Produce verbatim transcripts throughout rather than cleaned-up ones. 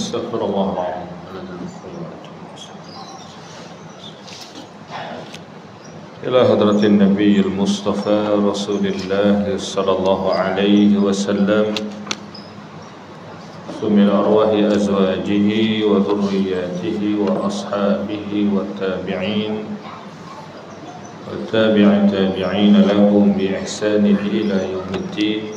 Astaghfirullahaladzim. Ila hadratin Nabiyil Mustafa Rasulillah sallallahu alaihi wasallam min arwahi azwajihi wa dhurriyyatihi wa ashabihi wa tabi'in wa tabi'i tabi'in lahum bi ihsanin ila yaumiddin.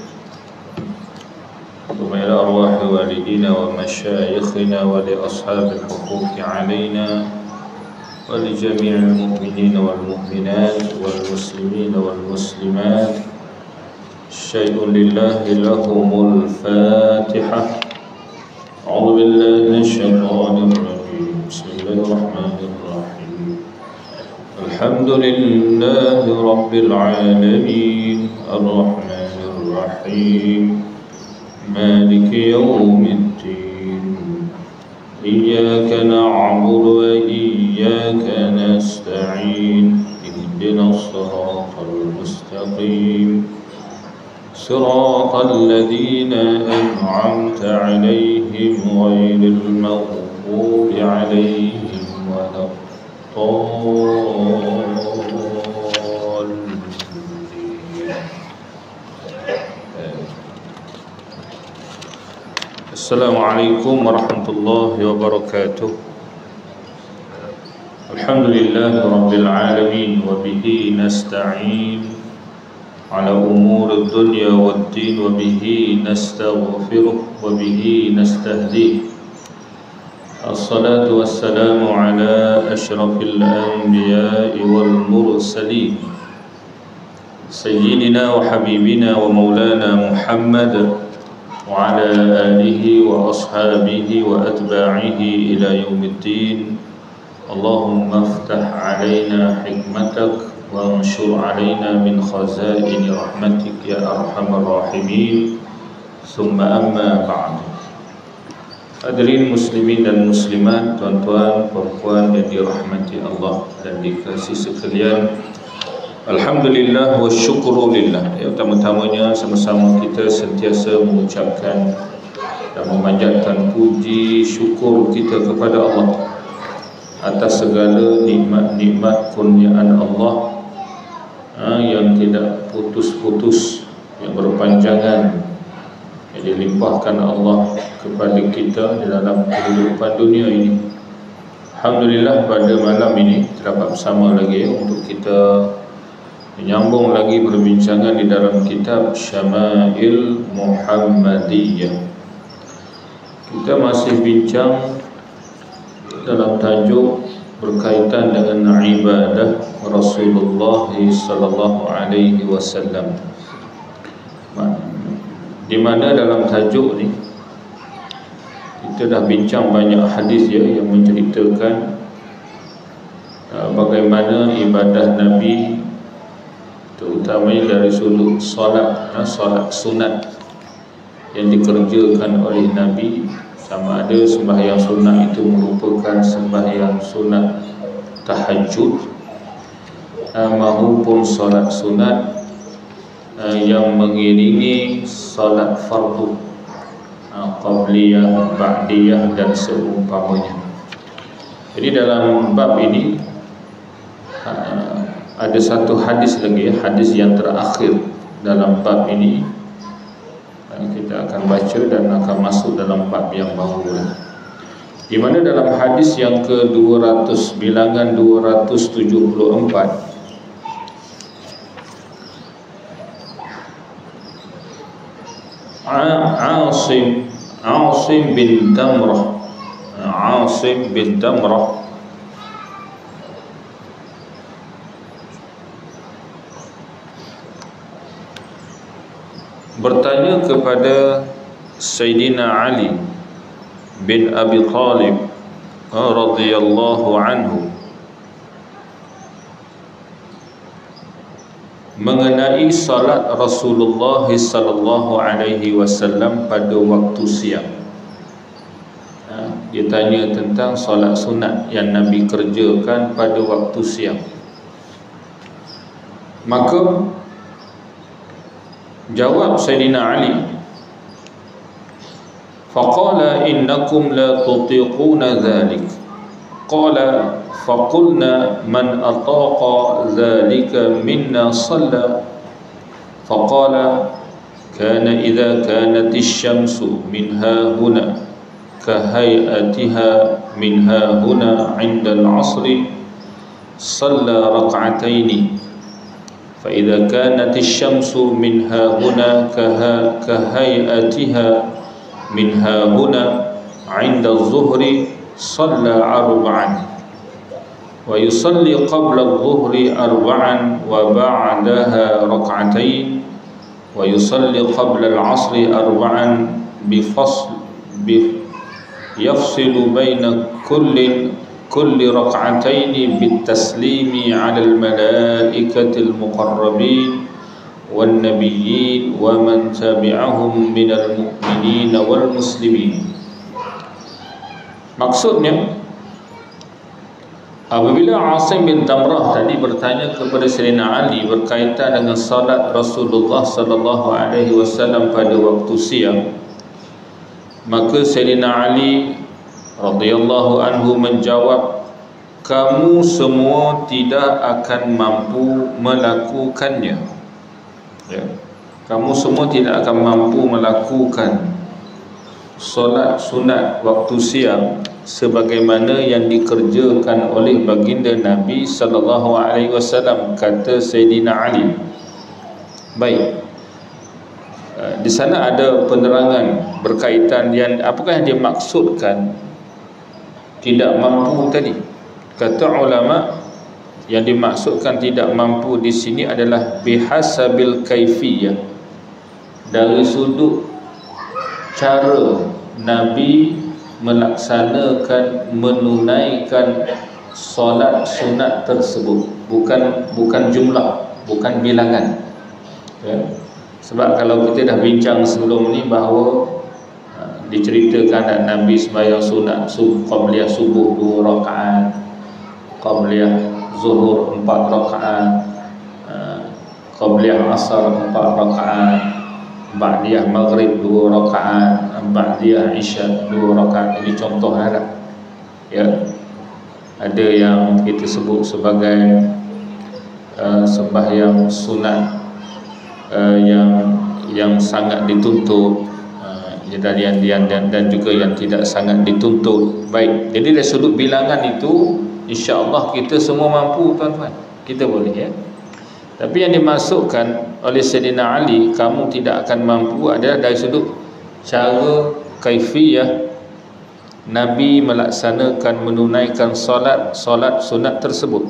ثم إلى أرواح والدينا ومشايخنا ولأصحاب الحقوق علينا ولجميع المؤمنين والمؤمنات والمسلمين والمسلمات. شيء لله لهم الفاتحة. أعوذ بالله من الشيطان الرجيم. بسم الله الرحمن الرحيم. الحمد لله رب العالمين الرحمن الرحيم مالك يوم الدين. إياك نعبد وإياك نستعين. اهدنا الصراط المستقيم صراط الذين أنعمت عليهم غير المغضوب عليهم ولا الضالين. Assalamualaikum warahmatullahi wabarakatuh. Alhamdulillahi rabbil alamin wa bihi nasta'in ala umuri dunya waddin wa bihi nastaghfiruh wa bihi nastahdi. Assalatu wassalamu ala asyrafil anbiya'i wal mursalin sayyidina wa habibina wa maulana Muhammad wa ala alihi wa ashabihi wa atba'ihi ila yaumiddin. Allahumma aftah alaina hikmatak wa anshur alaina min khazaini rahmatik ya arhamar rahimin. Summa amma ba'd. Hadirin muslimin dan muslimat, tuan-tuan, puan-puan yang dirahmati Allah dan dikasihi sekalian, alhamdulillah wa syukurulillah. Ya, utama-tamanya sama-sama kita sentiasa mengucapkan dan memanjatkan puji syukur kita kepada Allah atas segala nikmat-nikmat kurniaan Allah ha, yang tidak putus-putus, yang berpanjangan, yang dilimpahkan Allah kepada kita di dalam kehidupan dunia ini. Alhamdulillah, pada malam ini terdapat bersama lagi untuk kita menyambung lagi perbincangan di dalam kitab Syama'il Muhammadiyah. Kita masih bincang dalam tajuk berkaitan dengan ibadah Rasulullah sallallahu alaihi wasallam. Di mana dalam tajuk ni kita dah bincang banyak hadis ya yang menceritakan uh, bagaimana ibadah Nabi, terutamanya dari sudut solat, solat sunat yang dikerjakan oleh Nabi, sama ada sembahyang sunat itu merupakan sembahyang sunat tahajud maupun solat sunat yang mengiringi solat fardu, qabliyah, ba'diyah dan seumpamanya. Jadi dalam bab ini ada satu hadis lagi, hadis yang terakhir dalam bab ini. Kita akan baca dan akan masuk dalam bab yang baru, di mana dalam hadis yang ke dua ratus, bilangan dua ratus tujuh puluh empat, Asim Asim bin Damrah Asim bin Damrah bertanya kepada Sayyidina Ali bin Abi Thalib radhiyallahu anhu mengenai salat Rasulullah sallallahu alaihi wasallam pada waktu siang. Dia tanya tentang salat sunat yang Nabi kerjakan pada waktu siang. Maka jawab Sayyidina Ali, faqala innakum la tutiquna dhalik. Qala faqulna man ataqa dhalika minna salla. Faqala kana idza kanat asy-syamsu min hahuna kahayatiha min hahuna 'inda al-'asri shalla rak'ataini. Fa idza kanat asy-syamsu min hahuna kahayatiha min hahuna 'inda adh-dhuhri shalla arba'an. Wa yusalli qabla adh-dhuhri arba'an wa ba'daha rak'atain. Wa yusalli qabla al-'asri arba'an bifasl bi yafsilu baina kulli kulli rak'ataini bitaslimi 'ala al-malaikati al-muqarrabin wan nabiyyin wa man tabi'ahum minal mu'minin wal muslimin. Maksudnya, apabila Asim bin Damrah tadi bertanya kepada Sayyidina Ali berkaitan dengan salat Rasulullah sallallahu alaihi wasallam pada waktu siang, maka Sayyidina Ali radhiyallahu anhu menjawab, kamu semua tidak akan mampu melakukannya. Ya. Kamu semua tidak akan mampu melakukan solat sunat waktu siang sebagaimana yang dikerjakan oleh baginda Nabi sallallahu alaihi wasallam, kata Sayyidina Ali. Baik. Di sana ada penerangan berkaitan yang apakah yang dimaksudkan tidak mampu tadi. Kata ulama, yang dimaksudkan tidak mampu di sini adalah bihasabil kaifiyah, dari sudut cara Nabi melaksanakan menunaikan solat sunat tersebut, bukan bukan jumlah, bukan bilangan. Ya. Sebab kalau kita dah bincang sebelum ni bahawa uh, diceritakan Nabi sembahyang sunat subuh, qabliyah subuh dua rakaat, qabliyah zuhur empat rakaat, uh, qabliyah asar empat rakaat, ba'diyah maghrib dua rakaat, ba'diyah isya dua rakaat. Ini contoh harap. Ya. Ada yang kita sebut sebagai uh, sembahyang sunat Uh, yang yang sangat dituntut, uh, dan, dan, dan, dan juga yang tidak sangat dituntut. Baik, jadi dari sudut bilangan itu insya-Allah kita semua mampu, tuan-tuan. Kita boleh, ya. Tapi yang dimasukkan oleh Sayyidina Ali kamu tidak akan mampu adalah dari sudut cara kaifiyah Nabi melaksanakan menunaikan solat solat sunat tersebut.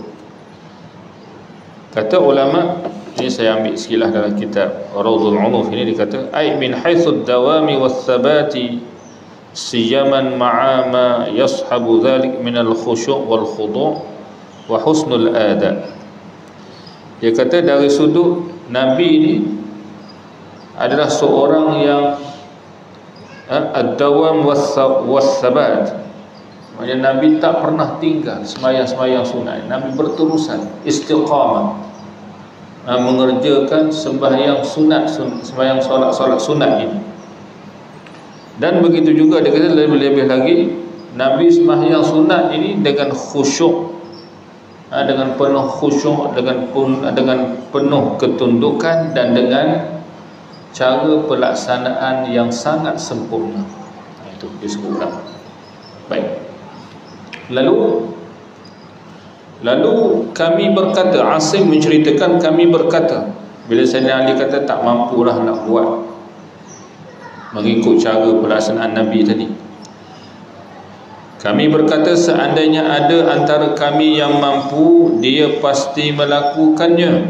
Kata ulama, ini saya ambil sekilas dalam kitab Rawdul Unuf, ini dikata ay min haitsu ad-dawami was-sabati siyaman ma'a ma yashabu dhalik min al-khusyu' wal-khudu' wa husnul ada. Dia kata dari sudut Nabi ini adalah seorang yang ad-dawam was-sabat. Maksudnya Nabi tak pernah tinggal sembahyang-sembahyang sunat. Nabi berterusan istiqamah mengerjakan sembahyang sunat, sembahyang solat-solat sunat ini. Dan begitu juga dia kata lebih-lebih lagi Nabi sembahyang sunat ini dengan khusyuk, dengan penuh khusyuk, dengan dengan penuh ketundukan dan dengan cara pelaksanaan yang sangat sempurna. Itu disebutkan. Baik. Lalu Lalu kami berkata, Asim menceritakan, kami berkata, bila Sayyidina Ali kata tak mampulah nak buat mengikut cara pelaksanaan Nabi tadi, kami berkata seandainya ada antara kami yang mampu, dia pasti melakukannya.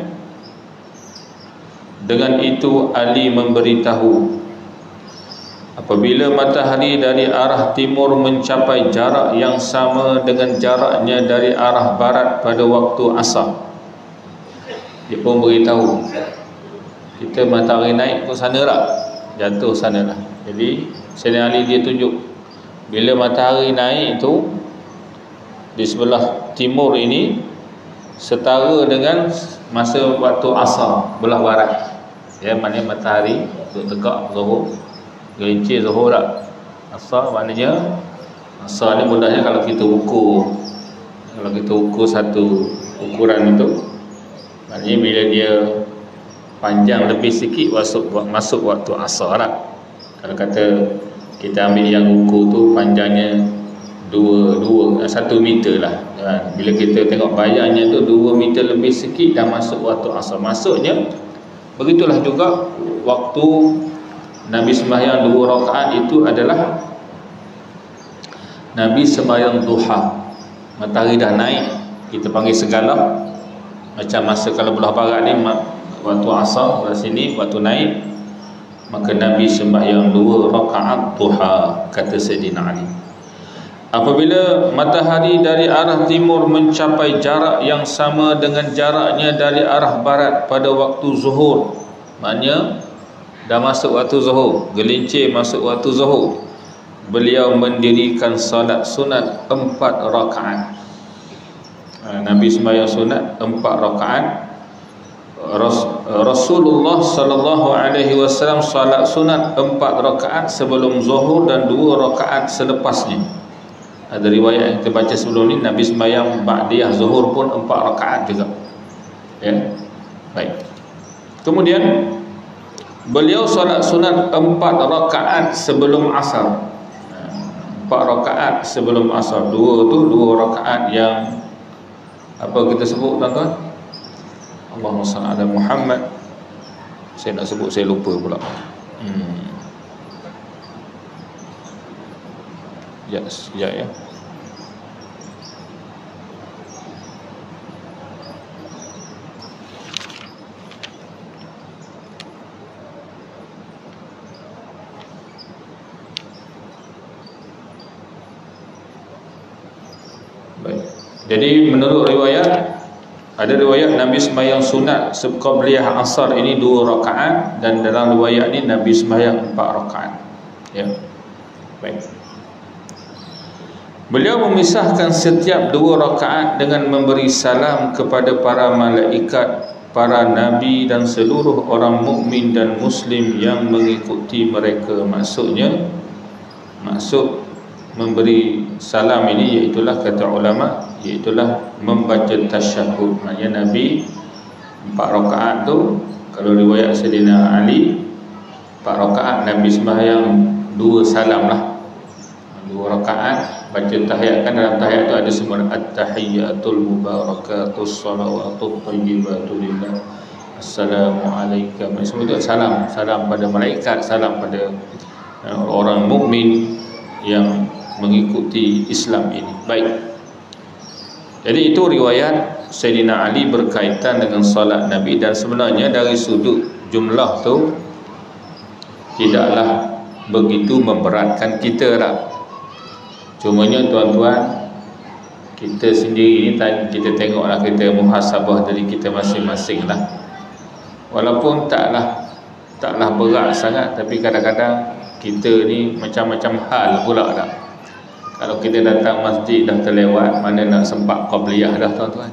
Dengan itu Ali memberitahu, apabila matahari dari arah timur mencapai jarak yang sama dengan jaraknya dari arah barat pada waktu asar, dia pun beritahu, kita matahari naik ke sana lah, jatuh sana lah. Jadi Sayyidina Ali dia tunjuk, bila matahari naik itu di sebelah timur ini setara dengan masa waktu asar belah barat. Ya, maknanya matahari duduk tegak zuhur, gelincir zuhur tak? Asar maknanya, asar ni mudahnya kalau kita ukur, kalau kita ukur satu ukuran itu, maknanya bila dia panjang lebih sikit masuk masuk waktu asar lah. Kalau kata kita ambil yang ukur tu panjangnya dua dua satu meter lah. Bila kita tengok bayarnya tu dua meter lebih sikit dah masuk waktu asar. Maksudnya begitulah juga waktu Nabi sembahyang dua rakaat itu adalah Nabi sembahyang duha. Matahari dah naik, kita panggil segalap. Macam masa kalau belah barat ni waktu asar, kat sini waktu naik, maka Nabi sembahyang dua rakaat duha, kata Sayyidina Ali. Apabila matahari dari arah timur mencapai jarak yang sama dengan jaraknya dari arah barat pada waktu zuhur, maknanya dah masuk waktu zuhur, gelincir masuk waktu zuhur, beliau mendirikan salat sunat empat rakaat. Nabi sembahyang sunat empat rakaat. Rasulullah sallallahu alaihi wasallam salat sunat empat rakaat sebelum zuhur dan dua rakaat selepasnya. Ada riwayat yang kita baca sebelum ni, Nabi sembahyang ba'diyah zuhur pun empat rakaat juga. Ya. Baik. Kemudian beliau salat sunat empat rakaat sebelum asar. Empat rakaat sebelum asar. Dua tu dua rakaat yang apa kita sebut tuan-tuan? Allahumma salli ala Muhammad. Saya nak sebut saya lupa pula. Hmm. Ya, sekejap ya. Baik. Jadi menurut riwayat, ada riwayat Nabi sembahyang sunat qabliyah asar ini dua rakaat, dan dalam riwayat ni Nabi sembahyang empat rakaat. Ya. Baik. Beliau memisahkan setiap dua rakaat dengan memberi salam kepada para malaikat, para nabi dan seluruh orang mukmin dan muslim yang mengikuti mereka. Maksudnya, maksud memberi salam ini iaitulah, kata ulama, iaitulah membaca tasyahud. Maknanya Nabi empat rakaat tu, kalau riwayat Sayyidina Ali empat rakaat, Nabi sembahyang dua salam lah, dua rakaat baca tahiyat. Kan dalam tahiyat tu ada semua at-tahiyyatul mubarakatus salawatut thayyibatu lillah, assalamualaikum, semua itu salam, salam pada malaikat, salam pada uh, orang mukmin yang mengikuti Islam ini. Baik. Jadi itu riwayat Sayyidina Ali berkaitan dengan salat Nabi, dan sebenarnya dari sudut jumlah tu tidaklah begitu memberatkan kita lah. Cumanya tuan-tuan, kita sendiri ni kita tengoklah, kita muhasabah dari kita masing-masing lah. Walaupun taklah taklah berat sangat, tapi kadang-kadang kita ni macam-macam hal pula dah. Kalau kita datang masjid dah terlewat, mana nak sempat qabliyah dah tuan-tuan.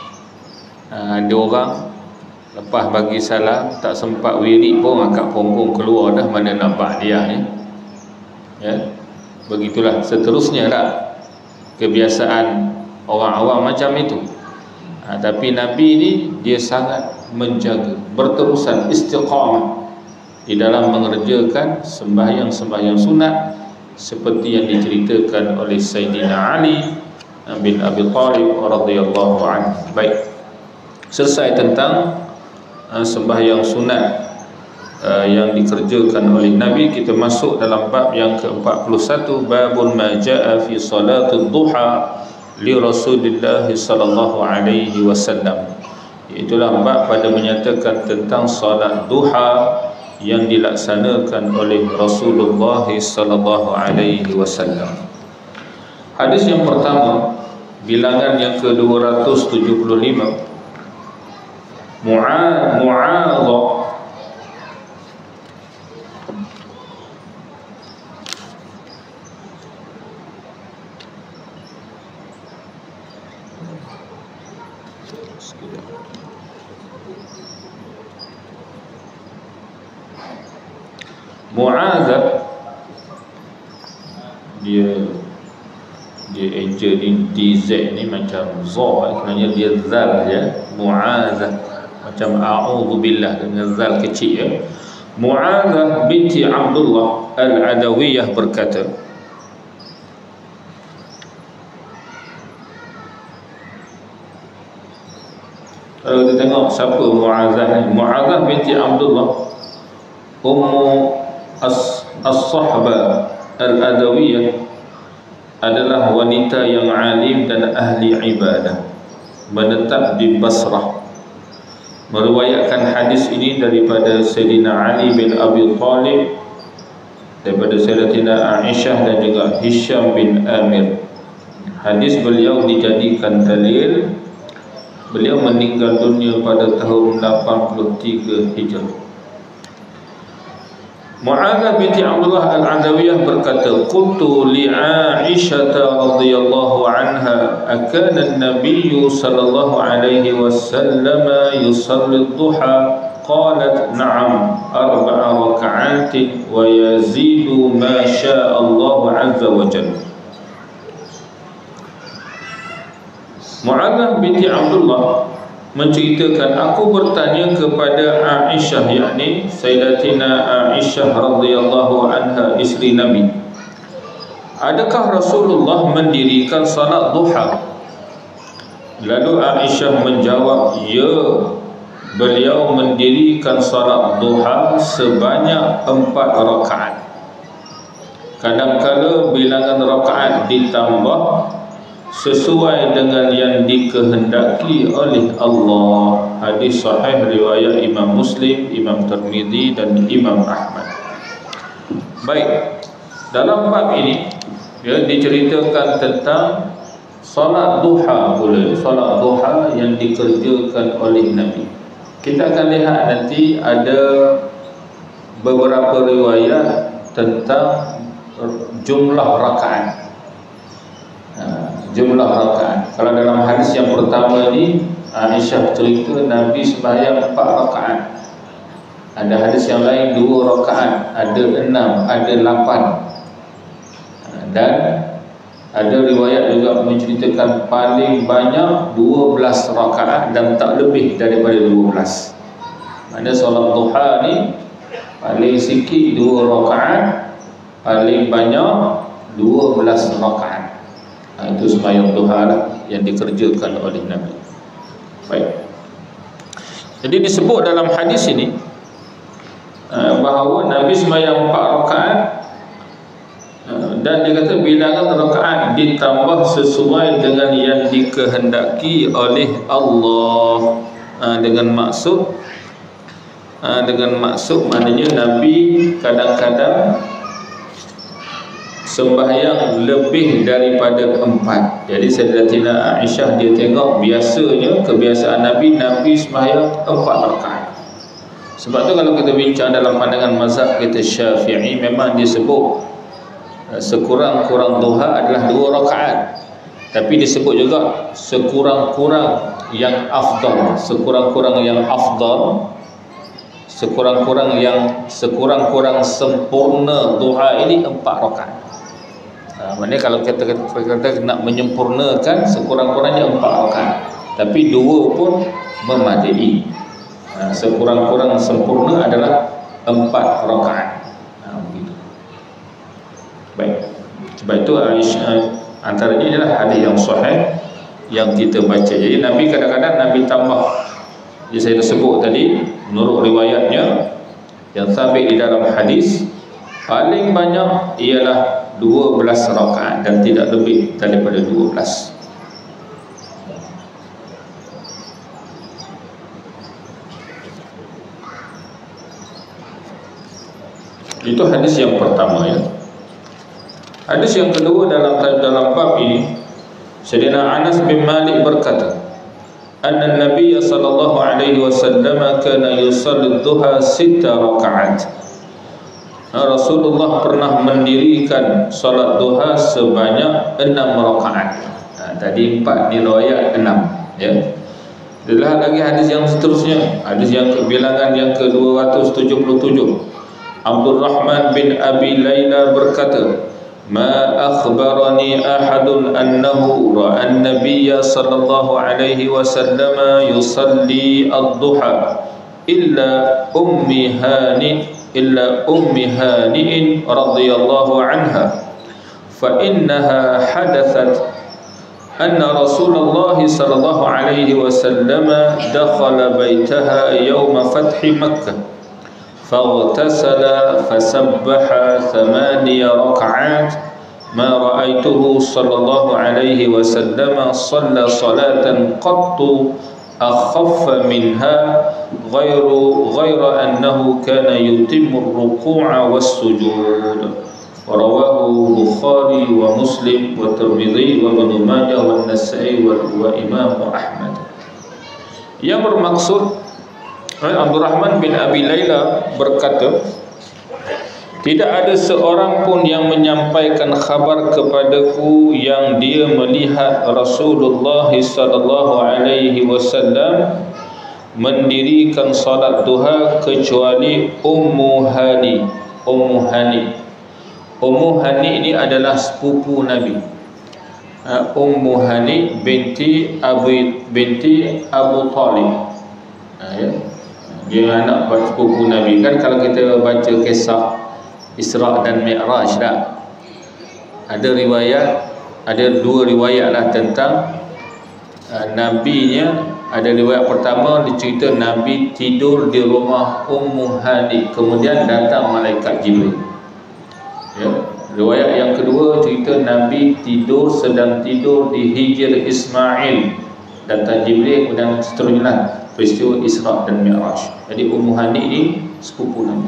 Ha, ada orang lepas bagi salam tak sempat wirid pun angkat punggung keluar dah, mana nak ba'diyah ni. Ya. Begitulah seterusnya lah kebiasaan orang awam macam itu. Ha, tapi Nabi ni dia sangat menjaga, berterusan istiqamah di dalam mengerjakan sembahyang-sembahyang sunat seperti yang diceritakan oleh Sayyidina Ali bin Abi Thalib radhiyallahu anhu. Baik. Selesai tentang uh, sembahyang sunat uh, yang dikerjakan oleh Nabi, kita masuk dalam bab yang ke empat puluh satu, babun ma jaa fi salatul duha li Rasulillah sallallahu alaihi wasallam. Itulah bab pada menyatakan tentang salat duha yang dilaksanakan oleh Rasulullah sallallahu alaihi wasallam. Hadis yang pertama, bilangan yang ke dua ratus tujuh puluh lima, Mu'adh Mu'adh Mu'adh dia dia eja ni D Z ni macam za, sebenarnya dia zal ya, Mu'adzah, macam a'udzubillah dengan zal kecil ya. Mu'adzah binti Abdullah Al-Adawiyah berkata, kalau kita tengok siapa Mu'adzah ni, Mu'adzah binti Abdullah Ummu As-Sahbah Al-Adawiyah adalah wanita yang alim dan ahli ibadah, menetap di Basrah. Meriwayatkan hadis ini daripada Sayyidina Ali bin Abi Thalib, daripada Sayyidatina Aisyah dan juga Hisham bin Amir. Hadis beliau dijadikan dalil. Beliau meninggal dunia pada tahun lapan puluh tiga Hijrah. Mu'adzah binti Abdullah Al-Adawiyah berkata, qultu li Aisyah radhiyallahu anha, akana an-nabiy sallallahu alaihi wasallam yusalli ad-duha? Qalat na'am, arba'a raka'atin wa yazidu ma syaa Allah azza wa jalla. Mu'adzah binti Abdullah menceritakan, aku bertanya kepada Aisyah, yakni Sayyidatina Aisyah radhiyallahu anha, isteri Nabi, adakah Rasulullah mendirikan salat duha? Lalu Aisyah menjawab, ya, beliau mendirikan salat duha sebanyak empat rakaat. Kadang-kala bilangan rakaat ditambah sesuai dengan yang dikehendaki oleh Allah. Hadis sahih riwayat Imam Muslim, Imam Tirmizi dan Imam Ahmad. Baik, dalam bab ini ya, diceritakan tentang solat duha pula, solat duha yang dikerjakan oleh Nabi. Kita akan lihat nanti ada beberapa riwayat tentang jumlah rakaat. Jumlah rakaat. Kalau dalam hadis yang pertama ni, Aisyah cerita Nabi sembahyang empat rakaat. Ada hadis yang lain dua rakaat, ada enam, ada lapan. Dan ada riwayat juga menceritakan paling banyak dua belas rakaat dan tak lebih daripada dua belas. Maksudnya solat duha ni paling sikit dua rakaat, paling banyak dua belas rakaat. Ha, itu sembahyang duha lah yang dikerjakan oleh Nabi. Baik. Jadi disebut dalam hadis ini uh, bahawa Nabi sembahyang empat rakaat, uh, dan dia kata bilangan rakaat ditambah sesuai dengan yang dikehendaki oleh Allah. Uh, dengan maksud uh, dengan maksud maknanya Nabi kadang-kadang sembahyang lebih daripada empat. Jadi Sayyidatina Aisyah dia tengok biasanya kebiasaan Nabi, Nabi sembahyang empat rakaat. Sebab tu kalau kita bincang dalam pandangan mazhab kita Syafi'i, memang disebut sekurang-kurang duha adalah dua rakaat. Tapi disebut juga sekurang-kurang yang afdal, sekurang-kurang yang afdal, sekurang-kurang yang sekurang-kurang sempurna duha ini empat rakaat. Ha, maknanya kalau kita kata nak menyempurnakan, sekurang-kurangnya empat rakaat, tapi dua pun memadai. Ha, sekurang-kurang sempurna adalah empat rakaat. Ha, begitu. Baik. Sebab itu Aisyah, antaranya adalah hadis yang sahih yang kita baca. Jadi Nabi kadang-kadang Nabi tambah. Jadi saya dah sebut tadi, menurut riwayatnya yang sabit di dalam hadis, paling banyak ialah dua belas rakaat dan tidak lebih daripada dua belas. Itu hadis yang pertama ya. Hadis yang kedua dalam dalam bab ini, Sayyidina Anas bin Malik berkata, anna Nabi sallallahu alaihi wasallam kana yusalli ad-duha sita rakaat. Rasulullah pernah mendirikan salat duha sebanyak enam rakaat. Ha, tadi empat, ni riwayat enam ya. Adalah lagi hadis yang seterusnya, hadis yang bilangan yang ke dua ratus tujuh puluh tujuh. Abdul Rahman bin Abi Layla berkata, ma akhbarani ahadun annahu ra'a an-nabiy sallallahu alaihi wasallam yusalli ad-duha illa ummi hani illa ummi hani'in radhiyallahu anha fa innaha hadathat anna Rasulullah sallallahu alaihi wasallam dakhala baitaha yawma fathi Makkah faghtasala fasabbaha thamaniya rak'at ma ra'aituhu sallallahu alaihi wasallam shalla salatan qattu akhaffa minha ghairu ghaira annahu kana yutimmu ar-ruku'a was-sujud. Rawahu Bukhari wa Muslim wa Tirmidzi wa Ibnu Majah wa An-Nasa'i wa Imam Ahmad. Yang bermaksud Abdul Rahman bin Abi Laila berkata, tidak ada seorang pun yang menyampaikan khabar kepadaku yang dia melihat Rasulullah sallallahu alaihi wasallam mendirikan salat duha kecuali Ummu Hani. Ummu Hani Ummu Hani ini adalah sepupu Nabi. Ummu Hani binti Abu binti Abu Talib. Ya. Dia anak sepupu Nabi. Kan kalau kita baca kisah Isra dan Mi'raj lah, ada riwayat, ada dua riwayat lah tentang uh, Nabinya. Ada riwayat pertama dicerita Nabi tidur di rumah Ummu Hani, kemudian datang malaikat Jibril. Ya. Riwayat yang kedua cerita Nabi tidur sedang tidur di Hijr Ismail, datang Jibril, dan seterusnya peristiwa Isra dan Mi'raj. Jadi Ummu Hani ini sepupu Nabi.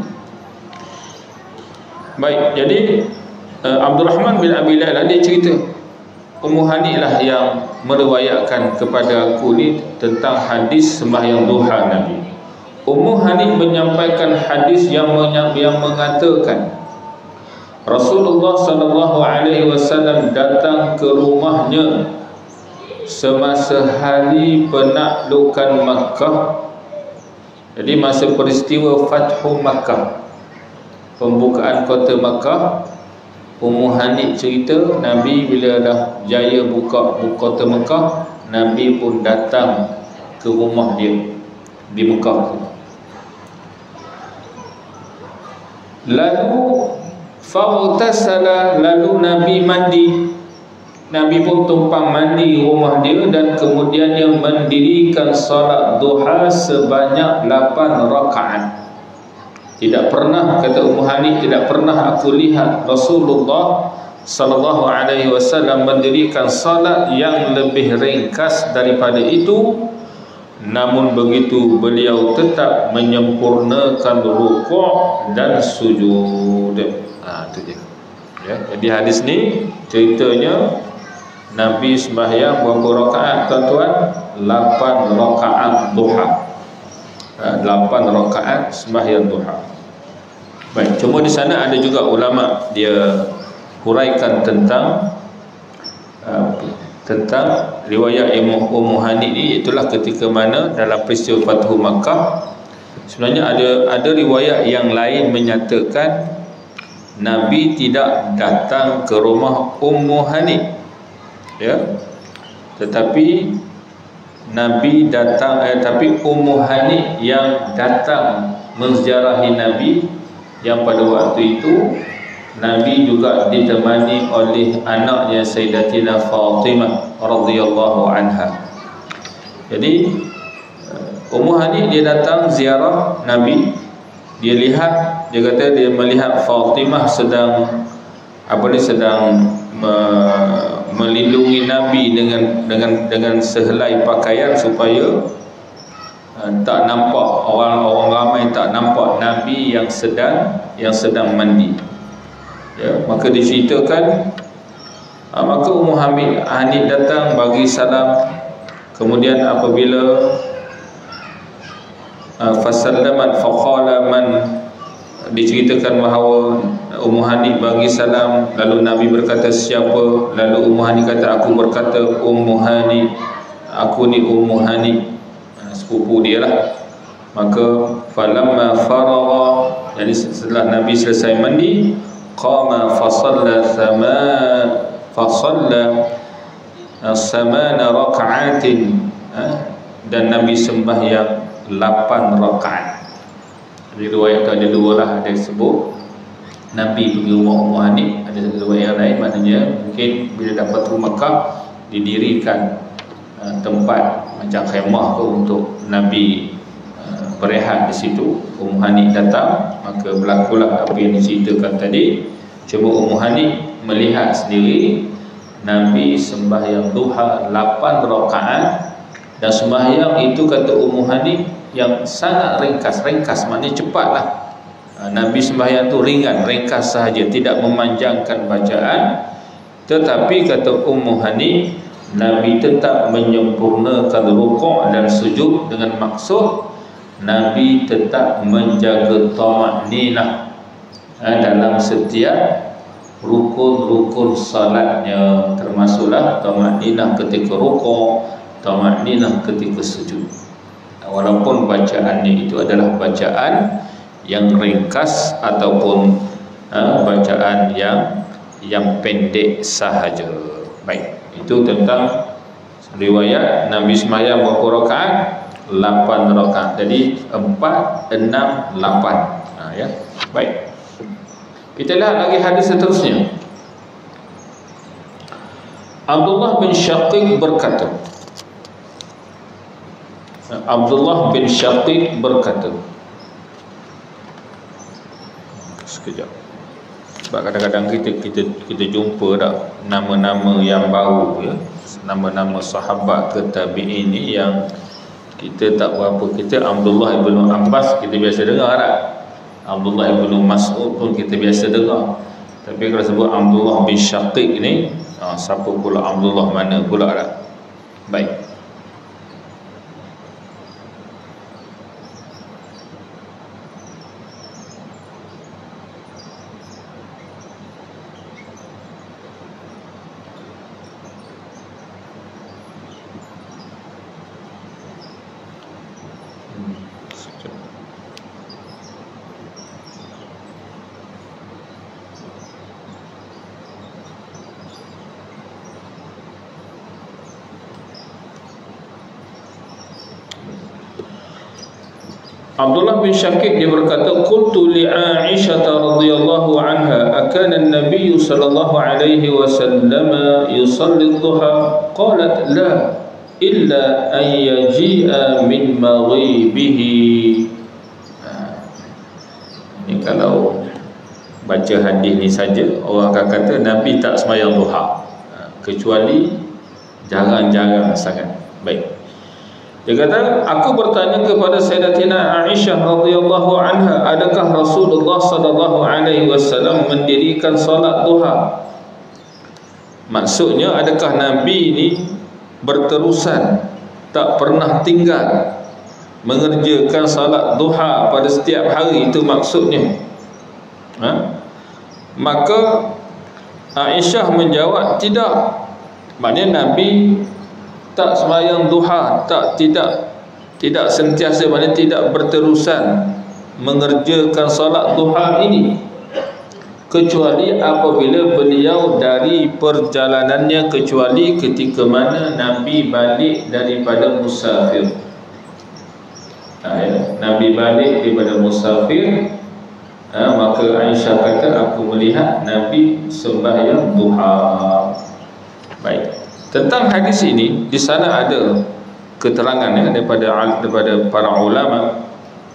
Baik, jadi uh, Abdul Rahman bin Abi Laila dia cerita Ummu Hani lah yang meriwayatkan kepada aku ni tentang hadis sembahyang duha Nabi. Ummu Hani menyampaikan hadis yang yang mengatakan Rasulullah sallallahu alaihi wasallam datang ke rumahnya semasa hari penaklukan Makkah. Jadi masa peristiwa Fathu Makkah, pembukaan kota Makkah, Ummu Hani cerita Nabi bila dah jaya buka kota Makkah, Nabi pun datang ke rumah dia di Makkah. Lalu faghtasala, lalu Nabi mandi. Nabi pun tumpang mandi rumah dia dan kemudian dia mendirikan salat duha sebanyak lapan rakaat. Tidak pernah, kata Ummu Hani, tidak pernah aku lihat Rasulullah sallallahu alaihi wasallam mendirikan salat yang lebih ringkas daripada itu. Namun begitu beliau tetap menyempurnakan rukuk dan sujud. Ah, itu dia. Ya, jadi hadis ni ceritanya Nabi sembahyang berapa rakaat tuan-tuan? lapan rakaat duha. lapan rakaat sembahyang duha. Baik, cuma di sana ada juga ulama dia huraikan tentang uh, tentang riwayat Ummu Hani ni, itulah ketika mana dalam peristiwa Fathu Makkah sebenarnya ada ada riwayat yang lain menyatakan Nabi tidak datang ke rumah Ummu Hani, ya, tetapi Nabi datang eh, tapi Ummu Hani yang datang menziarahi Nabi, yang pada waktu itu Nabi juga ditemani oleh anaknya Sayyidatina Fatimah radhiyallahu anha. Jadi Ummu Hani dia datang ziarah Nabi, dia lihat, dia kata dia melihat Fatimah sedang apa ni sedang me, melindungi Nabi dengan dengan dengan sehelai pakaian supaya uh, tak nampak orang-orang ramai, tak nampak Nabi yang sedang yang sedang mandi. Ya, maka diceritakan uh, maka Ummu Hani datang bagi salam, kemudian apabila uh, fasallamat faqala man, diceritakan bahawa Ummu Hani bagi salam, lalu Nabi berkata siapa, lalu Ummu Hani kata aku berkata Ummu Hani, aku ni Ummu Hani, sepupu dia lah. Maka falamma faragha, jadi setelah Nabi selesai mandi, qama fa shalla sama fa shalla samana raka'atin, dan Nabi sembahyang lapan rakaat. Di riwayat tu ada dua lah, ada sebut Nabi pergi rumah Ummu Hani, ada satu riwayat yang lain maknanya mungkin bila dapat rumah Mekah didirikan uh, tempat macam khemah tu untuk Nabi uh, berehat di situ. Ummu Hani datang, maka berlakulah apa yang diceritakan tadi. Cuma Ummu Hani melihat sendiri Nabi sembahyang duha lapan rakaat, dan sembahyang itu kata Ummu Hani yang sangat ringkas. Ringkas maknanya cepatlah. Nabi sembahyang tu ringan, ringkas sahaja, tidak memanjangkan bacaan. Tetapi kata Ummu Hani, Nabi tetap menyempurnakan rukuk dan sujud dengan maksud Nabi tetap menjaga tamakninah dalam setiap rukun-rukun salatnya, termasuklah tamakninah ketika rukuk, tamakninah ketika sujud. Walaupun bacaannya itu adalah bacaan yang ringkas ataupun uh, bacaan yang yang pendek sahaja. Baik, itu tentang riwayat Nabi sembahyang berapa rakaat? lapan rakaat. Jadi empat, enam, lapan. Ha, ya. Baik. Kita lihat lagi hadis seterusnya. Abdullah bin Syaqiq berkata, Abdullah bin Syaqiq berkata, sekejap, sebab kadang-kadang kita kita kita jumpa tak nama-nama yang baru, ya, nama-nama sahabat ke tabi'in ini yang kita tak berapa. Kita Abdullah bin Abbas kita biasa dengar tak? Abdullah bin Mas'ud pun kita biasa dengar. Tapi kalau sebut Abdullah bin Syaqiq ni, ha, siapa pula Abdullah mana pula tak? Baik. Abdullah bin Syaqiq dia berkata, qultu li Aisyah radhiyallahu anha, akana an-nabiy sallallahu alaihi wasallam yusalli dhuha? Qalat la illa an yaji'a min maghibihi. Ini kalau baca hadis ni saja orang akan kata Nabi tak sembahyang duha, kecuali jarang-jarang sangat. Baik. Dia kata, aku bertanya kepada Sayyidatina Aisyah radhiyallahu anha, adakah Rasulullah sallallahu alaihi wasallam mendirikan salat duha? Maksudnya, adakah Nabi ini berterusan, tak pernah tinggal mengerjakan salat duha pada setiap hari? Itu maksudnya. Ha? Maka Aisyah menjawab, tidak. Maknanya Nabi tak sembahyang duha, tak tidak tidak sentiasa, maknanya tidak berterusan mengerjakan salat duha ini, kecuali apabila beliau dari perjalanannya, kecuali ketika mana Nabi balik daripada musafir. Ha, ya. Nabi balik daripada musafir, ha, maka Aisyah kata, aku melihat Nabi sembahyang duha. Baik. Tentang hadis ini, di sana ada keterangan, ya, daripada daripada para ulama.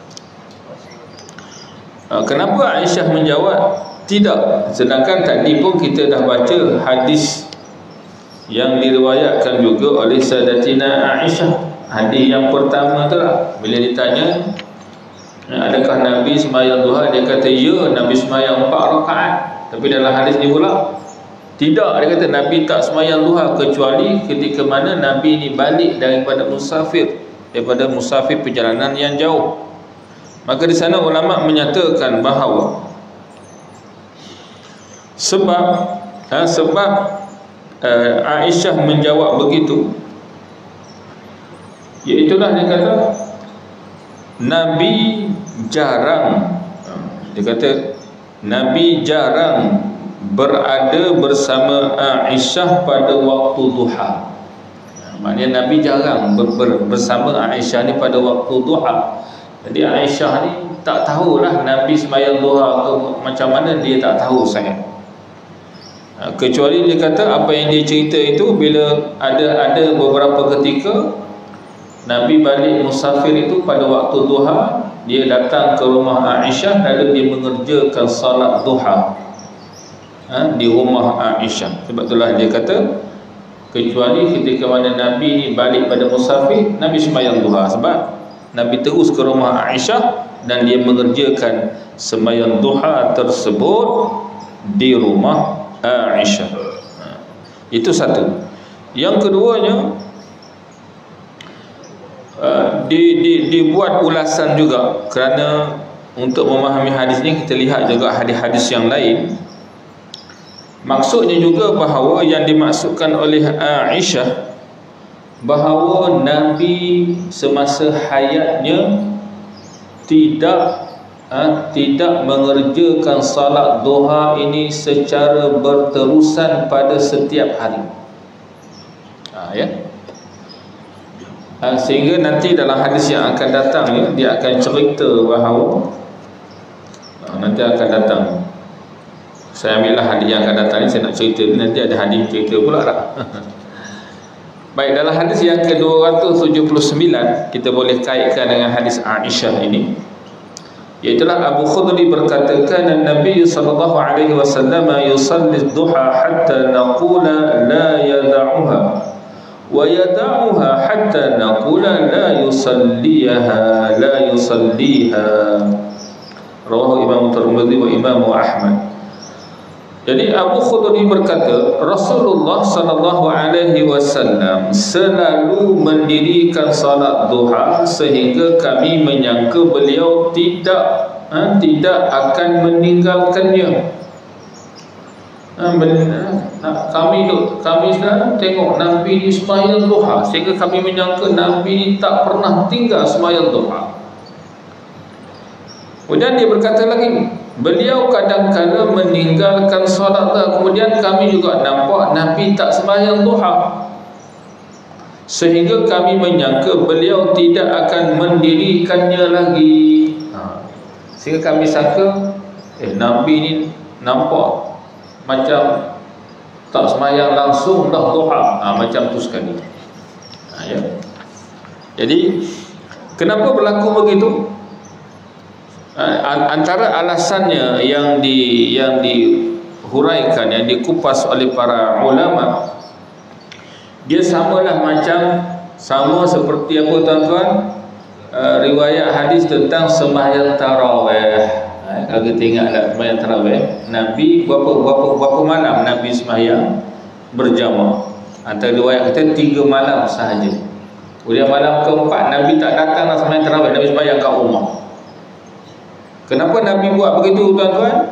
Kenapa Aisyah menjawab tidak, sedangkan tadi pun kita dah baca hadis yang diriwayatkan juga oleh Sayyidatina Aisyah. Hadis yang pertama tu lah, bila ditanya adakah Nabi sembahyang duha, dia kata ya, Nabi sembahyang empat rakaat. Tapi dalam hadis ni pula tidak, dia kata Nabi tak sembahyang duha kecuali ketika mana Nabi ni balik daripada musafir, daripada musafir perjalanan yang jauh. Maka di sana ulama menyatakan bahawa sebab ha, sebab uh, Aisyah menjawab begitu, iaitulah dia kata Nabi jarang, dia kata Nabi jarang berada bersama Aisyah pada waktu duha. Maknanya Nabi jarang ber, ber, bersama Aisyah ni pada waktu duha. Jadi Aisyah ni tak tahulah Nabi sembahyang duha ke macam mana, dia tak tahu sangat. Kecuali dia kata apa yang dia cerita itu bila ada ada beberapa ketika Nabi balik musafir itu pada waktu duha, dia datang ke rumah Aisyah lalu dia mengerjakan salat duha ha, di rumah Aisyah. Sebab itulah dia kata kecuali ketika mana Nabi ni balik pada musafir, Nabi sembahyang duha. Sebab Nabi terus ke rumah Aisyah dan dia mengerjakan sembahyang duha tersebut di rumah Aisyah. Itu satu. Yang keduanya, uh, di, di, dibuat ulasan juga kerana untuk memahami hadis ini kita lihat juga hadis-hadis yang lain. Maksudnya juga bahawa yang dimaksudkan oleh Aisyah bahawa Nabi semasa hayatnya tidak ha, tidak mengerjakan salat duha ini secara berterusan pada setiap hari. Ha, ya. Ha, sehingga nanti dalam hadis yang akan datang ya, dia akan cerita bahawa ha, nanti akan datang. Saya ambillah hadis yang akan datang ni, saya nak cerita nanti ada hadis cerita pula tak. Baik, dalam hadis yang ke dua ratus tujuh puluh sembilan kita boleh kaitkan dengan hadis Aisyah ini, iaitulah Abu Khudri berkata kana Nabi sallallahu alaihi wasallam yusalli ad-duha hatta naqula la yad'uha wa yad'uha hatta naqula la yusalliha la yusalliha. Rawahu Imam Tirmidzi wa Imam Ahmad. Jadi Abu Khudri berkata Rasulullah sallallahu alaihi wasallam selalu mendirikan salat duha sehingga kami menyangka beliau tidak ha, tidak akan meninggalkannya. Ha, kami kami sekarang tengok Nabi ni sembahyang duha sehingga kami menyangka Nabi ni tak pernah tinggal sembahyang duha. Kemudian dia berkata lagi, beliau kadang-kadang meninggalkan solat duha. Kemudian kami juga nampak Nabi tak sembahyang duha sehingga kami menyangka beliau tidak akan mendirikannya lagi. ha. Sehingga kami sangka eh Nabi ni nampak macam tak sembahyang langsung dah duha. ha, Macam tu sekali. ha, ya. Jadi kenapa berlaku begitu? Antara alasannya yang di yang dihuraikan, yang dikupas oleh para ulama, dia samalah macam sama seperti apa tuan-tuan, uh, riwayat hadis tentang sembahyang tarawih. Ha, kalau kita ingatlah sembahyang tarawih, Nabi berapa berapa berapa malam Nabi sembahyang berjamaah. Antara riwayat kata tiga malam sahaja. Kemudian malam keempat Nabi tak datanglah sembahyang tarawih, Nabi sembahyang kat rumah. Kenapa Nabi buat begitu tuan-tuan?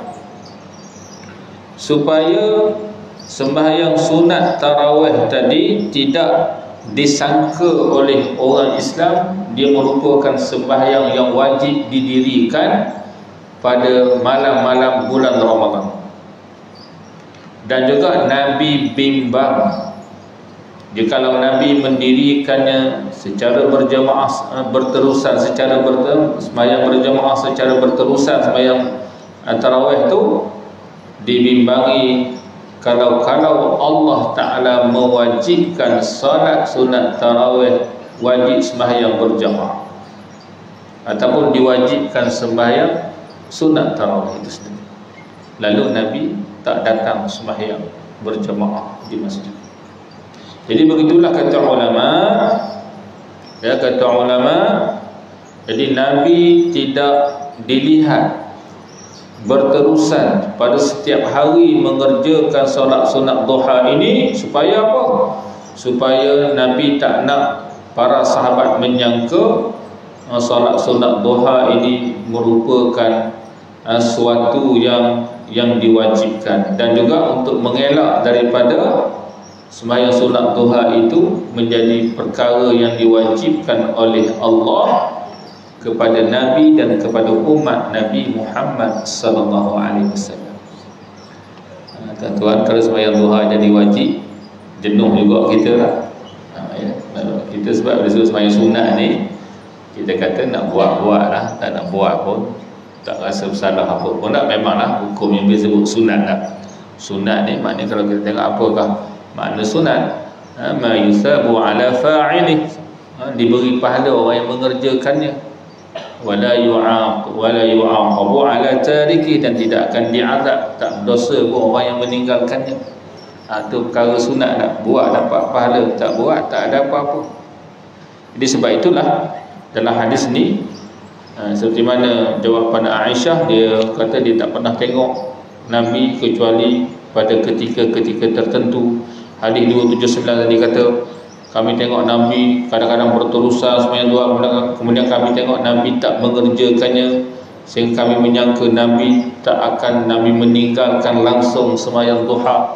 Supaya sembahyang sunat tarawih tadi tidak disangka oleh orang Islam dia merupakan sembahyang yang wajib didirikan pada malam-malam bulan Ramadan. Dan juga Nabi bimbang jikalau Nabi mendirikannya secara berjamaah berterusan, secara berterusan, sembahyang berjamaah secara berterusan, sembahyang tarawih itu dibimbangi kalau-kalau Allah Ta'ala mewajibkan salat sunat tarawih wajib sembahyang berjamaah ataupun diwajibkan sembahyang sunat tarawih itu sendiri, lalu Nabi tak datang sembahyang berjamaah di masjid. Jadi begitulah kata ulama, ya kata ulama. Jadi Nabi tidak dilihat berterusan pada setiap hari mengerjakan solat sunat duha ini supaya apa? Supaya Nabi tak nak para sahabat menyangka solat sunat duha ini merupakan suatu yang yang diwajibkan, dan juga untuk mengelak daripada sembahyang sunat duha itu menjadi perkara yang diwajibkan oleh Allah kepada Nabi dan kepada umat Nabi Muhammad sallallahu alaihi wasallam. Tuan-tuan, kalau sembahyang duha jadi wajib, jenuh juga kita lah. Ha, ya. Kita sebab bila sembahyang sunat ni, kita kata nak buat-buat lah, tak nak buat pun tak rasa bersalah apa pun tak. Memanglah hukum yang disebut sunat lah. Sunat ni maknanya kalau kita tengok apakah makna sunat, ha, ma yusabu ala fa'ilih, ha, diberi pahala orang yang mengerjakannya, wala yu'aq wala yu'aqabu ala tariki, dan tidak akan diazab, tak dosa pun orang yang meninggalkannya. Ha, tu perkara sunat tak, buat dapat pahala, tak buat tak ada apa-apa. Jadi sebab itulah dalam hadis ni, ha, seperti mana jawapan Aisyah, dia kata dia tak pernah tengok Nabi kecuali pada ketika-ketika tertentu. Hadis dua tujuh sembilan tadi kata kami tengok Nabi kadang-kadang berterusan sembahyang duha, kemudian kami tengok Nabi tak mengerjakannya, sehingga kami menyangka Nabi tak akan Nabi meninggalkan langsung sembahyang duha.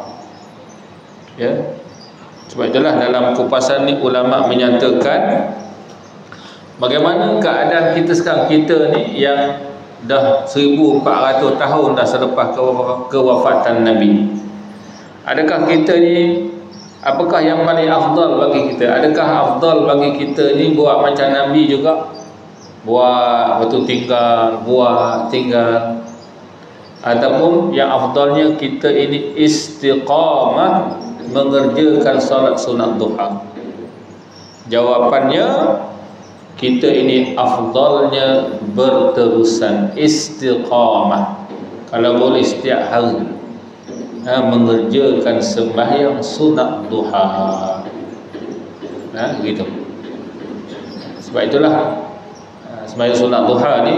Ya, sebab itulah dalam kupasan ni ulama menyatakan bagaimana keadaan kita sekarang, kita ni yang dah seribu empat ratus tahun dah selepas kewafatan Nabi. Adakah kita ni, apakah yang paling afdal bagi kita? Adakah afdal bagi kita ni buat macam Nabi juga, buat betul tinggal, buat tinggal, ataupun yang afdalnya kita ini istiqamah mengerjakan solat sunat duha? Jawapannya, kita ini afdalnya berterusan istiqamah, kalau boleh setiap hari, ha, mengerjakan sembahyang sunat duha, ha, gitu. Sebab itulah sembahyang sunat duha ni,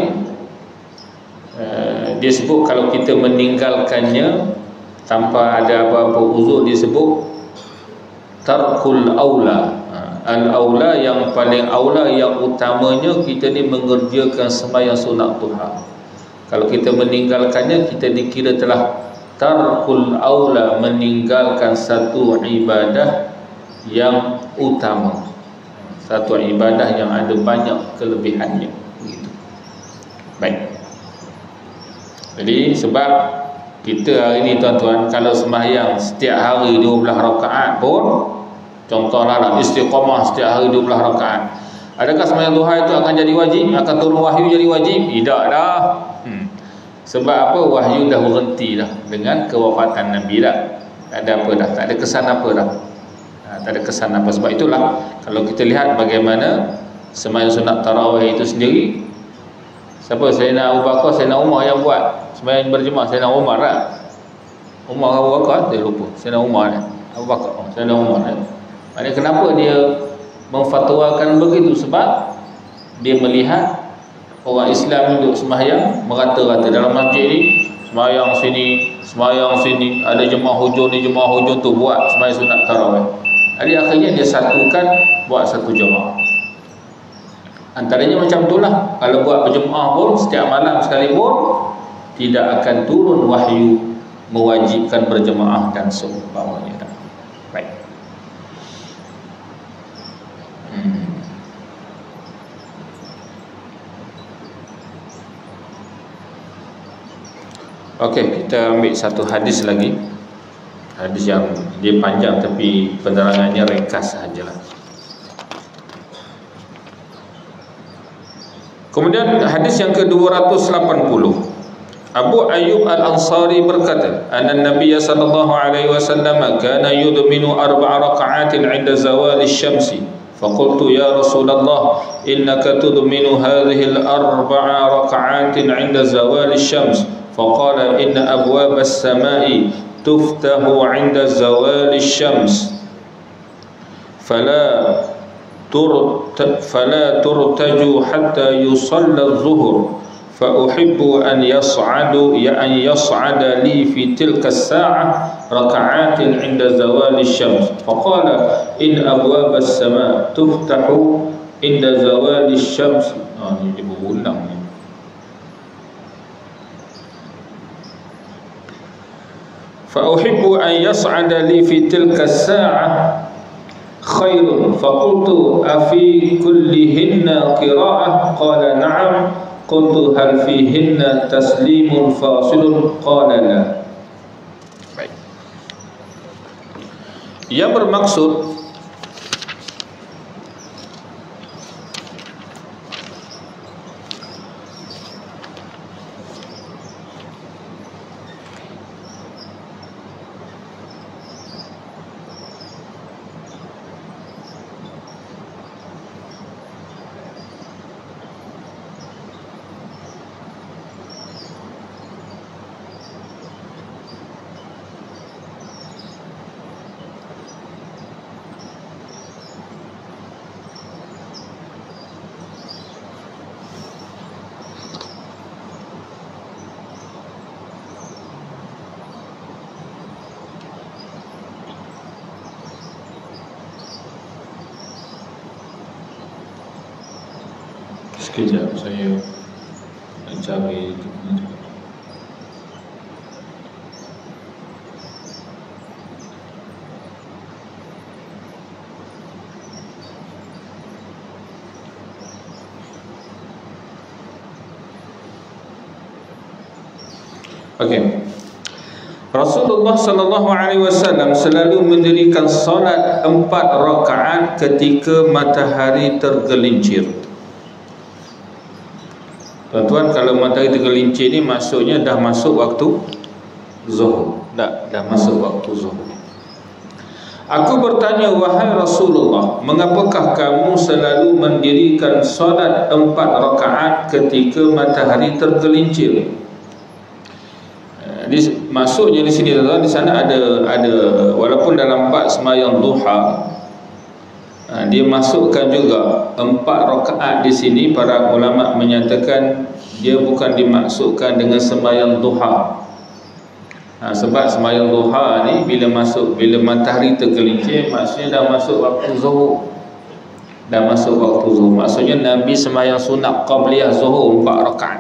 uh, dia sebut kalau kita meninggalkannya tanpa ada apa-apa uzur, disebut tarkul aula. Al-aula, yang paling aula, yang utamanya kita ni mengerjakan sembahyang sunat duha. Kalau kita meninggalkannya, kita dikira telah tarkul aula, meninggalkan satu ibadah yang utama, satu ibadah yang ada banyak kelebihannya, begitu. Baik. Jadi sebab kita hari ni tuan-tuan, kalau sembahyang setiap hari dua belas rakaat pun, contohlah lah istiqamah setiap hari dua belas rakaat, adakah sembahyang duha itu akan jadi wajib, akan turun wahyu jadi wajib? Tidak dah. Hmm. Sebab apa? Wahyu dah berhenti dah dengan kewafatan Nabi dah. Tak ada apa dah, tak ada kesan apa dah. Ha, tak ada kesan apa. Sebab itulah kalau kita lihat bagaimana sembahyang sunat tarawih itu sendiri, siapa? Sayyidina Abu Bakar, Sayyidina Umar yang buat sembahyang berjemaah. Sayyidina Umar lah. Umar Abu Bakar, saya lupa. Sayyidina Umar lah. Abu Bakar, oh, Sayyidina Umar lah. Maknanya kenapa dia memfatwakan begitu? Sebab dia melihat orang Islam duduk sembahyang merata-rata dalam masjid ni, sembahyang sini, sembahyang sini, ada jemaah hujung ni, jemaah hujung tu buat sembahyang sunat tarawih. Jadi akhirnya dia satukan, buat satu jemaah. Antaranya macam itulah, kalau buat berjemaah pun setiap malam sekalipun tidak akan turun wahyu mewajibkan berjemaah dan seumpamanya. Baik. Hmm. Okey, kita ambil satu hadis lagi. Hadis yang dia panjang tapi penerangannya ringkas sajalah. Kemudian hadis yang ke dua ratus lapan puluh, Abu Ayyub Al-Ansari berkata, anna Nabiy sallallahu alaihi wasallam kana yudminu arba'a raka'atin 'inda zawal asy-syamsi. Faqultu ya Rasulullah, innaka tudminu hadhihi al-arba'a raka'atin 'inda zawal asy-syams. فقال إن أبواب السماء تفتح عند زوال الشمس فلا فلا ترتج حتى يصلى الظهر فأحب أن يصعد أن يصعد لي في تلك الساعة ركعات عند زوال الشمس. فقال إن أبواب السماء تفتح عند زوال الشمس. آه يجيبوا لهم. فأحب أن يصعد لي في تلك الساعة khairun. Faqultu afi kullihinna qira'ah? Qala na'am. Qultu hal fihinna taslimun fasilun? Qala la. Baik. Yang bermaksud sekejap saya nak cari itu. Okey. Rasulullah sallallahu alaihi wasallam selalu mendirikan solat empat rakaat ketika matahari tergelincir. Tuan-tuan, kalau matahari tergelincir ni maksudnya dah masuk waktu zuhur. Dah, dah masuk waktu zuhur. Aku bertanya, wahai Rasulullah, mengapakah kamu selalu mendirikan solat empat rakaat ketika matahari tergelincir? Di, maksudnya di sini tuan-tuan, di sana ada ada walaupun dalam bab sembahyang duha, dia masukkan juga empat rakaat di sini. Para ulama menyatakan dia bukan dimaksudkan dengan sembahyang duha. Ha, sebab sembahyang duha ni bila masuk bila matahari tergelincir, maksudnya dah masuk waktu zuhur. Dah masuk waktu zuhur. Maksudnya Nabi sembahyang sunat qabliyah zuhur empat rakaat.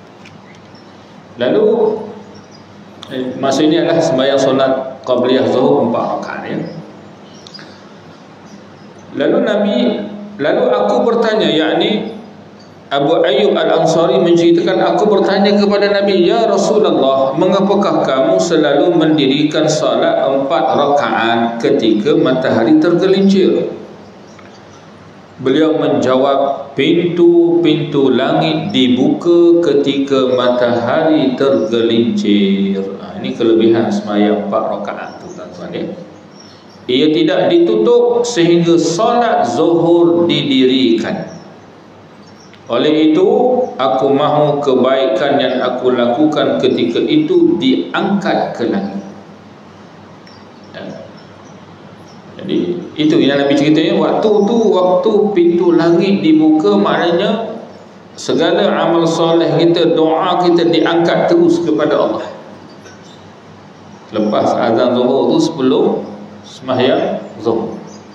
Lalu eh, maksudnya adalah sembahyang sunat qabliyah zuhur empat rakaat ya. Lalu Nabi, lalu aku bertanya, yakni Abu Ayyub Al-Ansari menceritakan, aku bertanya kepada Nabi, ya Rasulullah, mengapakah kamu selalu mendirikan salat empat rakaat ketika matahari tergelincir? Beliau menjawab, pintu-pintu langit dibuka ketika matahari tergelincir. Ha, ini kelebihan sembahyang empat rakaat tu tuan-tuan ya. Ia tidak ditutup sehingga solat zuhur didirikan. Oleh itu, aku mahu kebaikan yang aku lakukan ketika itu diangkat ke langit. Ya. Jadi itu yang Nabi ceritanya, waktu tu waktu pintu langit dibuka, maknanya segala amal soleh kita, doa kita diangkat terus kepada Allah. Lepas azan zuhur tu sebelum sembahyang zuhur.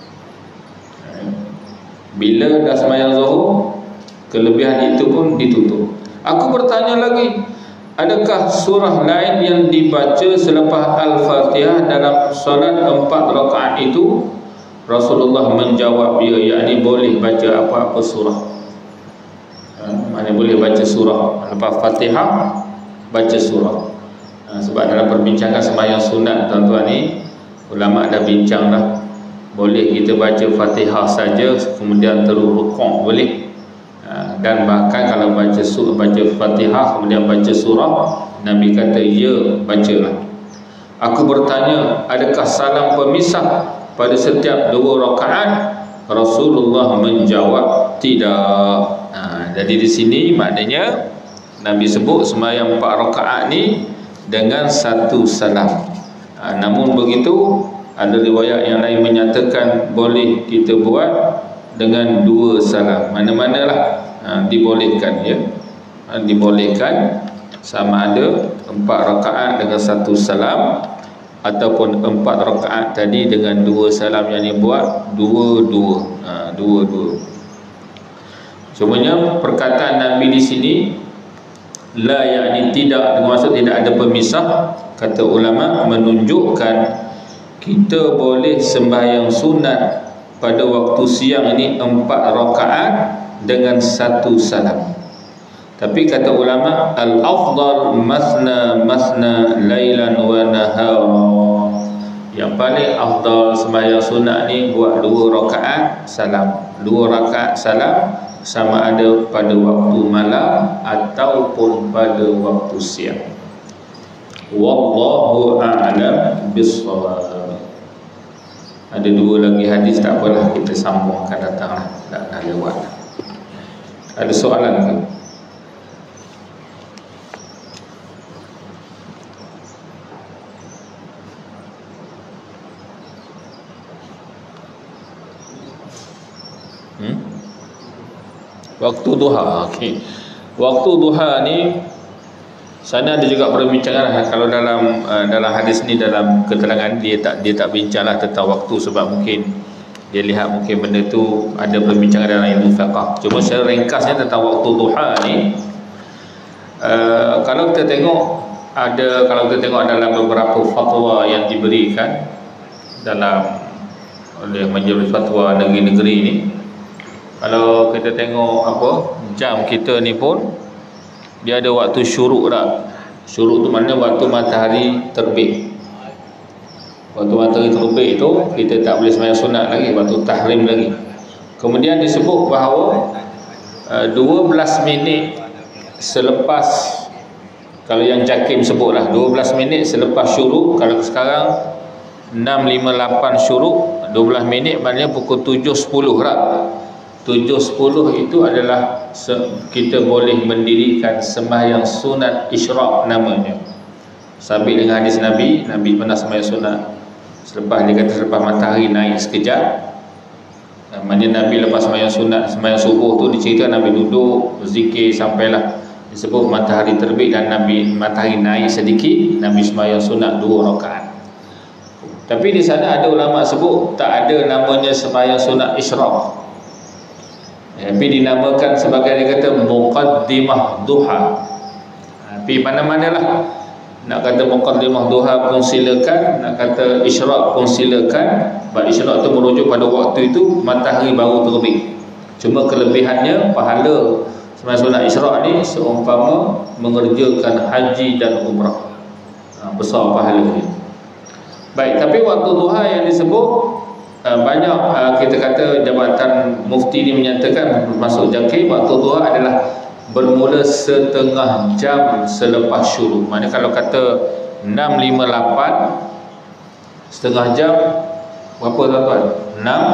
Bila dah sembahyang zuhur, kelebihan itu pun ditutup. Aku bertanya lagi, adakah surah lain yang dibaca selepas Al-Fatihah dalam solat empat rakaat itu? Rasulullah menjawab, ya, yakni boleh baca apa-apa surah. Ha, mana boleh baca surah lepas Fatihah, baca surah. Ha, sebab dalam perbincangan sembahyang sunat tuan-tuan ni, ulama dah bincang dah, boleh kita baca Fatihah saja kemudian terus rukuk, boleh. Ha, dan bahkan kalau baca surah, baca Fatihah kemudian baca surah, Nabi kata ya, bacalah. Aku bertanya, adakah salam pemisah pada setiap dua rakaat? Rasulullah menjawab, tidak. Ha, jadi di sini maknanya Nabi sebut sembahyang empat rakaat ni dengan satu salam. Ha, namun begitu, ada riwayat yang lain menyatakan boleh kita buat dengan dua salam. Mana-manalah ha, dibolehkan ya. Ha, dibolehkan, sama ada empat rakaat dengan satu salam ataupun empat rakaat tadi dengan dua salam, yang dibuat dua-dua. Ha, dua-dua. Cumanya perkataan Nabi di sini la, yakni tidak, maksud tidak ada pemisah, kata ulama, menunjukkan kita boleh sembahyang sunat pada waktu siang ini empat rakaat dengan satu salam. Tapi kata ulama, al-afdal masna masna lailan wa nahara. Yang paling afdal sembahyang sunat ni buat dua rakaat salam. Dua rakaat salam sama ada pada waktu malam ataupun pada waktu siang. Wallahu a'lam bis-shawab. Ada dua lagi hadis, tak apalah, kita sambung akan datanglah, tak nak lewat. Ada soalan ke? Hmm? Waktu duha. Okey. Waktu duha ni sana ada juga perbincangan. Kalau dalam uh, dalam hadis ni, dalam keterangan dia tak dia tak bincanglah tentang waktu, sebab mungkin dia lihat mungkin benda tu ada perbincangan dalam ilmu fiqh. Cuma secara ringkasnya tentang waktu duha ni, uh, kalau kita tengok ada kalau kita tengok dalam beberapa fatwa yang diberikan dalam oleh majlis fatwa negeri-negeri ni, kalau kita tengok apa jam kita ni pun dia ada waktu syuruk dah. Syuruk tu maknanya waktu matahari terbit. Waktu matahari terbit itu kita tak boleh sembahyang sunat lagi, waktu tahrim lagi. Kemudian disebut bahawa uh, dua belas minit selepas, kalau yang Jakim sebutlah dua belas minit selepas syuruk. Kalau sekarang enam lima lapan syuruk, dua belas minit maknanya pukul tujuh sepuluh rak. tujuh sepuluh itu adalah kita boleh mendirikan sembahyang sunat isyraq namanya. Sabit dengan hadis Nabi, Nabi pernah sembahyang sunat selepas, dia kata selepas matahari naik sekejap. Maknanya Nabi lepas sembahyang sunat, sembahyang subuh tu dicerita Nabi duduk berzikir sampailah disebut matahari terbit dan Nabi matahari naik sedikit, Nabi sembahyang sunat dua rakaat. Tapi di sana ada ulama sebut tak ada namanya sembahyang sunat isyraq, tapi dinamakan sebagai, dia kata muqaddimah duha. Tapi mana-manalah, nak kata muqaddimah duha pun silakan, nak kata isyraq pun silakan. Sebab isyraq tu merujuk pada waktu itu matahari baru terbit. Cuma kelebihannya pahala sembahyang sunat isyraq ni seumpama mengerjakan haji dan umrah, ha, besar pahalanya. Baik, tapi waktu duha yang disebut Uh, banyak uh, kita kata Jabatan Mufti ini menyatakan, masuk Jakim, waktu duha adalah bermula setengah jam selepas syuruk. Maknanya kalau kata enam lima lapan, setengah jam berapa tuan-tuan? enam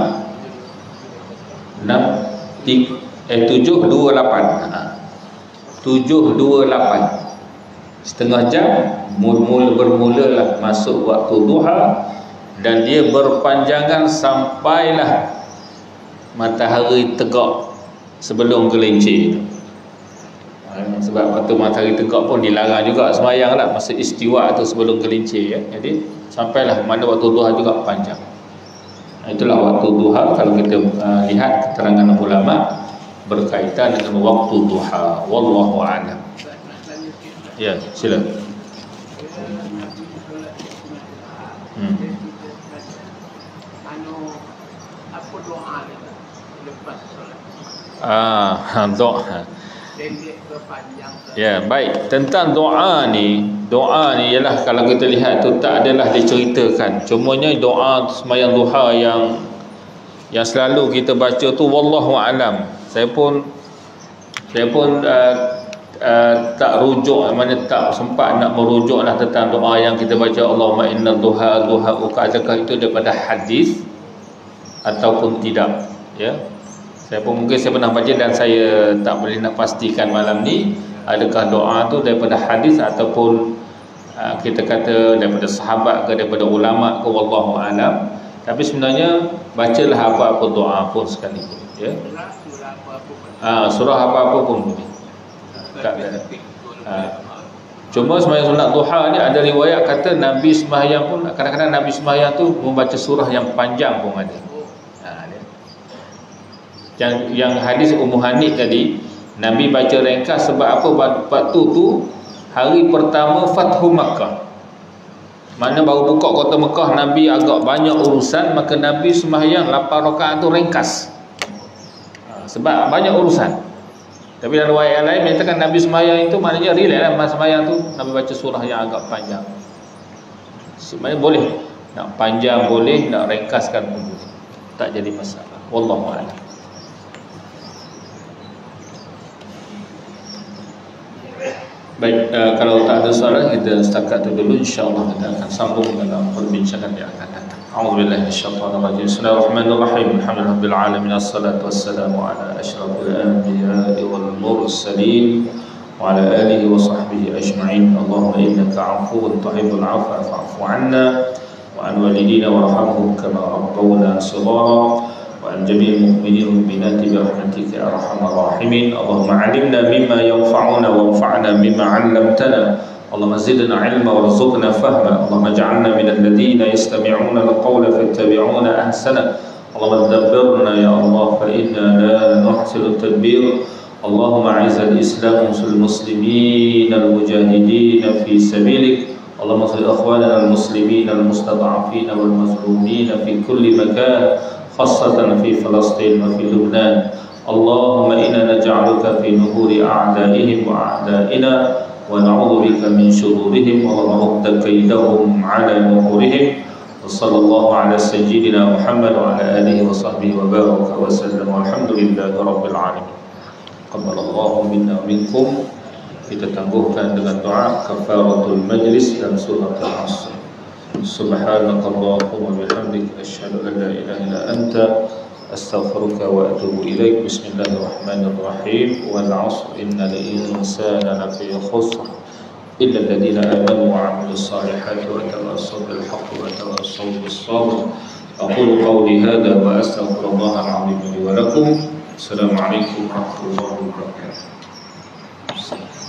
enam eh tujuh dua lapan. Ha. tujuh dua lapan. Setengah jam mula bermulalah masuk waktu duha. Dan dia berpanjangan sampailah matahari tegak sebelum gelincir. Sebab waktu matahari tegak pun dilarang juga sembahyang lah, masa istiwa atau sebelum gelincir ya. Jadi sampailah mana waktu duha juga panjang. Itulah waktu duha kalau kita uh, lihat keterangan ulama berkaitan dengan waktu duha. Wallahu a'lam. Ya, sila. Hmm. Ah, doa. Ya, baik. Tentang doa ni, doa ni ialah kalau kita lihat tu tak adalah diceritakan. Cumanya doa sembahyang duha yang yang selalu kita baca tu wallahu alam. Saya pun saya pun uh, uh, tak rujuk, mana tak sempat nak merujuklah tentang doa yang kita baca Allahumma inna duha duha uka, adakah itu daripada hadis ataupun tidak ya. Saya pun mungkin saya pernah baca dan saya tak boleh nak pastikan malam ni adakah doa tu daripada hadis ataupun uh, kita kata daripada sahabat ke daripada ulama ke, wallahu alam. Tapi sebenarnya bacalah apa-apa doa pun sekalipun ya. Ah, surah apa-apa pun boleh. Tak ada. Ah. Cuma sembahyang sunat duha ni ada riwayat kata Nabi sembahyang pun kadang-kadang Nabi sembahyang tu membaca surah yang panjang pun ada. Yang, yang hadis Ummu Hanif tadi Nabi baca ringkas sebab apa? Waktu tu hari pertama Fathu Makkah. Mana baru buka kota Mekah, Nabi agak banyak urusan, maka Nabi sembahyang lapan rakaat tu ringkas. Ha, sebab banyak urusan. Tapi dalam riwayat yang lain menyatakan Nabi sembahyang itu maknanya relax lah masa sembahyang tu Nabi baca surah yang agak panjang. Sebenarnya boleh, nak panjang boleh, nak ringkaskan pun boleh. Tak jadi masalah. Wallahu a'lam. Baik, uh, kalau tak ada soalan kita setakat tu dulu, insya-Allah kita akan sambung dalam perbincangan yang akan datang. A'udzubillahi minasyaitonir rajim. Bismillahirrahmanirrahim. Alhamdulillahirabbil alamin. Wassalatu wassalamu ala asyrafil anbiya'i wal mursalin wa ala alihi wa sahbihi ajma'in. Allahumma innaka 'afuwwun tuhibbul 'afwa fa'fu 'anna wa an walidina warhamhum kama rabbawna shighara. وعن جميع المؤمنين والمؤمنات برحمتك يا ارحم الراحمين. اللهم علمنا مما ينفعنا وانفعنا مما علمتنا. اللهم زدنا علما وارزقنا فهما. اللهم اجعلنا من الذين يستمعون القول فيتبعون احسنه. اللهم دبرنا يا الله فانا لا نحسن التدبير. اللهم اعز الاسلام والمسلمين المجاهدين في سبيلك. اللهم انصر اخواننا المسلمين المستضعفين والمظلومين في كل مكان خاصة في فلسطين وفي لبنان. اللهم إنا نجعلك في نهور أعدائهم وأعدائنا ونعوذ بك من شرورهم ونرد كيدهم على نهورهم. وصلى الله على سيدنا محمد وعلى آله وصحبه وبارك وسلم والحمد لله رب العالمين. قبل الله منا ومنكم. Kita tangguhkan dengan doa kafaratul majlis dan surah Al-Asr. سبحانك اللهم وبحمدك أشهد أن لا إله إلا أنت أستغفرك وأتوب إليك. بسم الله الرحمن الرحيم. والعصر إن الإنسان لفي خسر إلا الذين آمنوا وعملوا الصالحات وتواصوا بالحق وتواصوا بالصبر. أقول قولي هذا وأستغفر الله العظيم لي ولكم. السلام عليكم ورحمة الله وبركاته.